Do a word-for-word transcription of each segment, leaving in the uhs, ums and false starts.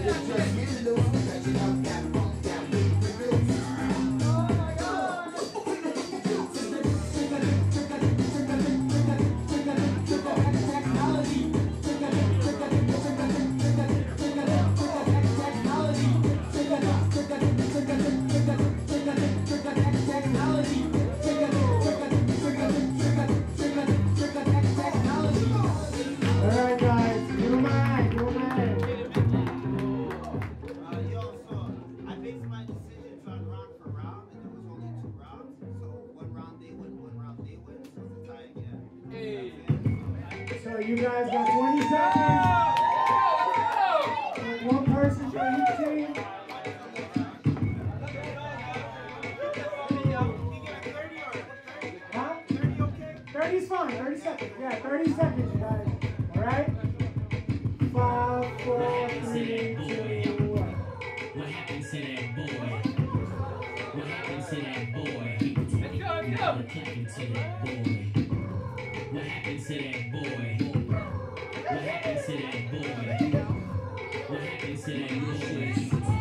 So you guys got twenty seconds. One person for each team. Huh? thirty is fine. thirty seconds. Yeah, thirty seconds, you guys. All right? Five, four, three, two, one. What happened to that boy? What happened to that boy? Let's go, let's go. What happened to that boy? What happened to that boy? What happened to that boy? What happened to that boy? What happened to that boy?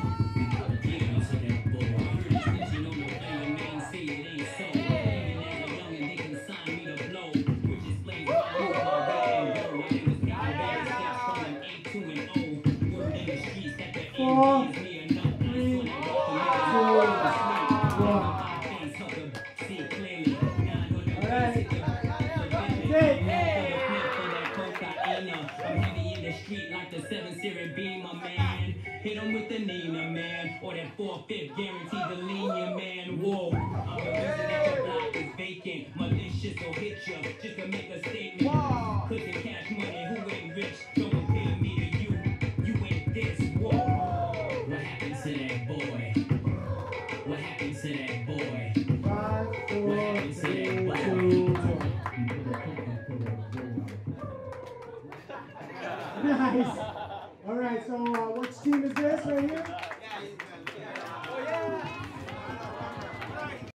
Did you know no player name say it ain't so? Even as a youngin', they can sign me to blow. Which explains why I'm my way and go. My name is Peter Baby Steps from an A two and O. Word in the streets that the A is me enough. Three, When I walk two, around, one. my face help them see clearly. Now I know them All right. things hit the I'm heavy in the street like the seven series beam, my man. Hit him with the Nina, man. Or that four-fifth guaranteed to lean your man. Whoa, I'm the reason that your block is vacant. Malicious will hit you just to make a statement. Cause the cash money, who ain't rich? Don't compare me to you. You ain't this. Whoa. What happened to that boy? What happened to that boy? Five, four, What happened to three, that boy? two, one. Nice. All right, so uh, which team is this right here?